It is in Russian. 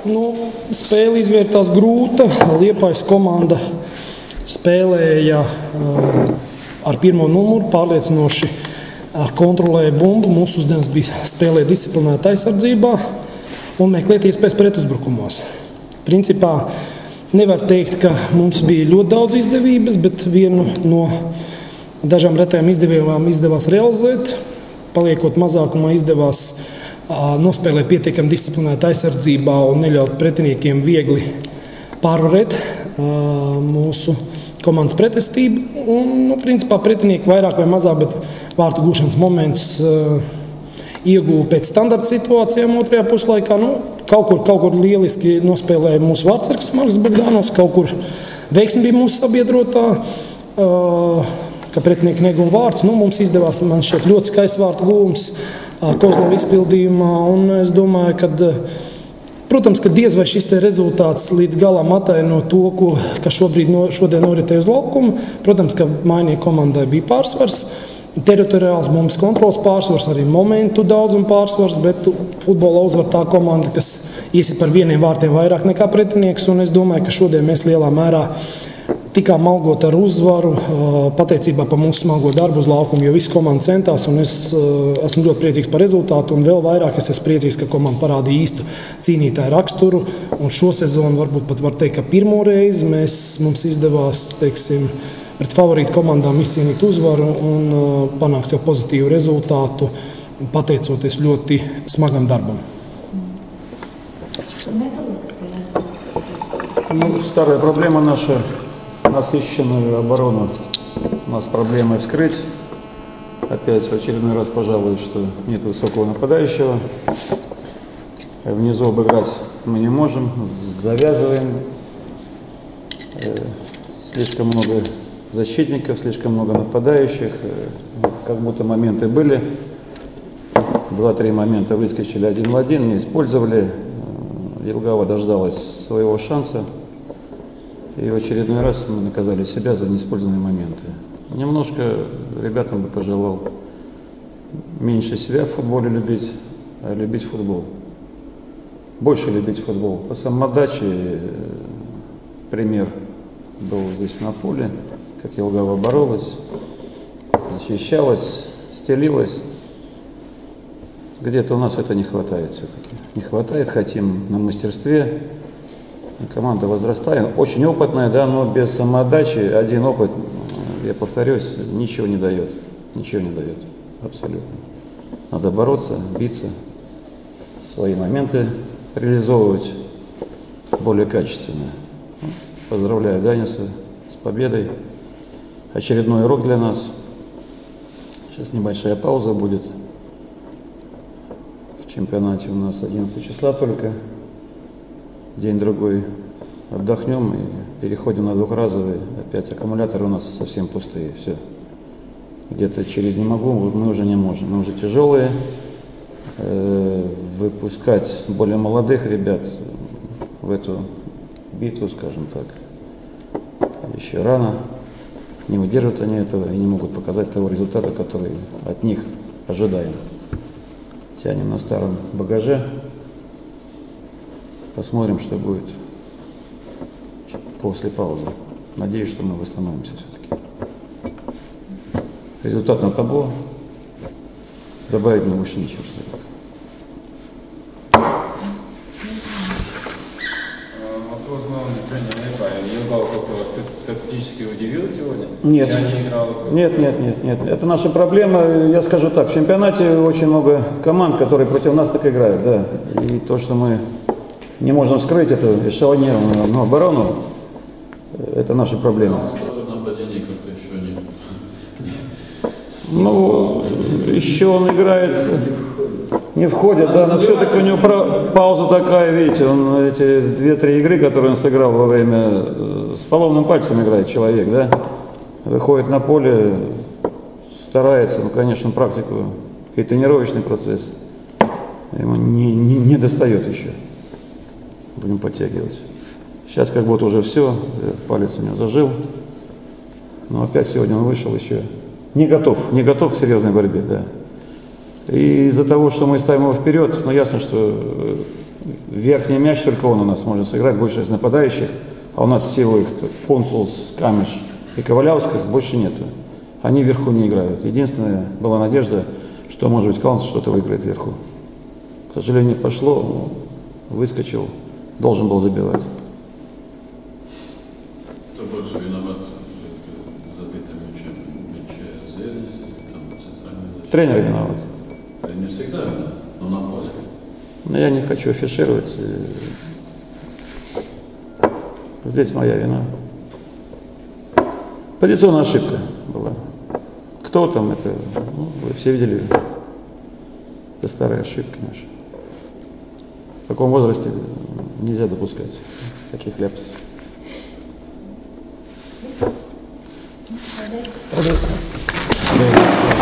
Spēle izvērtās grūta. Liepājas komanda spēlēja ar pirmo numuru, pārliecinoši kontrolēja bumbu. Mūsu uzdevums bija spēlēt disciplinētā aizsardzībā un meklēt iespējas pretuzbrukumos. Principā nevar teikt, ka mums bija ļoti daudz izdevības, bet vienu no dažām retajām izdevībām izdevās realizēt. Paliekot mazākumā, izdevās nospēlēt pietiekami disciplinētā aizsardzībā un neļaut pretiniekiem viegli pārvarēt mūsu komandas pretestību. Principā pretinieki vairāk vai mazāk, bet vārtu gūšanas momentus ieguva pēc standarta situācijām otrajā puslaikā. Kaut kur lieliski nospēlēja mūsu vārtsargs Marks Bogdanovs, kaut kur veiksmi bija mūsu sabiedrotā, ka pretinieki neguva vārds. Mums izdevās, man šķiet, ļoti skaists vārtu gūvums Kozlova izpildījumā, un es domāju, ka, protams, ka diez vai šis te rezultāts līdz galam ataino to, kas šodien noritēja uz laukuma. Protams, ka mainieku komandai bija pārsvars, teritoriāls bumbas kontrols pārsvars, arī momentu daudzuma pārsvars, bet futbola uzvar tā komanda, kas iesit par vieniem vārtiem vairāk nekā pretinieks, un es domāju, ka šodien mēs lielā mērā tikām algot ar uzvaru, pateicībā par mūsu smago darbu uz laukumu, jo visa komanda centās, un es esmu ļoti priecīgs par rezultātu, un vēl vairāk es esmu priecīgs, ka komanda parādīja īstu cīnītāju raksturu, un šo sezonu varbūt pat var teikt, ka pirmo reizi mums izdevās, teiksim, pret favorītu komandām izcīnīt uzvaru un panākt jau pozitīvu rezultātu, pateicoties ļoti smagam darbam. Старая проблема наша. Насыщенную оборону. У нас проблемы вскрыть. Опять в очередной раз пожалуюсь, что нет высокого нападающего. Внизу обыграть мы не можем. Завязываем. Слишком много защитников, слишком много нападающих. Как будто моменты были. 2-3 момента выскочили 1 в 1, не использовали. Елгава дождалась своего шанса. И в очередной раз мы наказали себя за неиспользованные моменты. Немножко ребятам бы пожелал меньше себя в футболе любить, а любить футбол. Больше любить футбол. По самоотдаче пример был здесь на поле, как Елгава боролась, защищалась, стелилась. Где-то у нас это не хватает все-таки. Не хватает, хотим на мастерстве. Команда возрастает, очень опытная, да, но без самоотдачи один опыт, я повторюсь, ничего не дает. Ничего не дает. Абсолютно. Надо бороться, биться, свои моменты реализовывать более качественно. Поздравляю Даниса с победой. Очередной урок для нас. Сейчас небольшая пауза будет. В чемпионате у нас 11 числа только. День-другой отдохнем и переходим на двухразовый. Опять аккумуляторы у нас совсем пустые. Все. Где-то через «не могу» мы уже не можем. Мы уже тяжелые. Выпускать более молодых ребят в эту битву, скажем так, еще рано. Не выдержат они этого и не могут показать того результата, который от них ожидаем. Тянем на старом багаже. Посмотрим, что будет после паузы. Надеюсь, что мы восстановимся все-таки. Результат на табло. Добавить мне больше нечего. Вопрос главный тренер Липая. Елгава как-то вас тактически удивил сегодня? Нет. Нет. Это наша проблема. Я скажу так, в чемпионате очень много команд, которые против нас так играют. Да. И то, что мы не можем скрыть эту эшелонированную оборону, это наша проблема. Нападение как-то еще не... Ну, еще он играет, не входит, да, но все-таки у него пауза такая, видите, он эти 2-3 игры, которые он сыграл во время, с поломным пальцем играет человек, да, выходит на поле, старается, ну, конечно, практику и тренировочный процесс ему не достает еще. Будем подтягивать. Сейчас как будто уже все, этот палец у него зажил. Но опять сегодня он вышел еще не готов к серьезной борьбе, да. И из-за того, что мы ставим его вперед, ну ясно, что верхний мяч только он у нас может сыграть, больше из нападающих. А у нас всего их Консулс, Камеш и Ковалявскас больше нету. Они вверху не играют. Единственная была надежда, что, может быть, Калнс что-то выиграет вверху. К сожалению, не пошло, выскочил, должен был забивать. Кто больше виноват в забитом мяче? Зелис, центральный? Тренер виноват. Не всегда виноват, но на поле. Но я не хочу афишировать. Здесь моя вина. Позиционная ошибка была. Кто там это? Ну, вы все видели. Это старые ошибки наши. В таком возрасте нельзя допускать таких ляпсов. Paldies.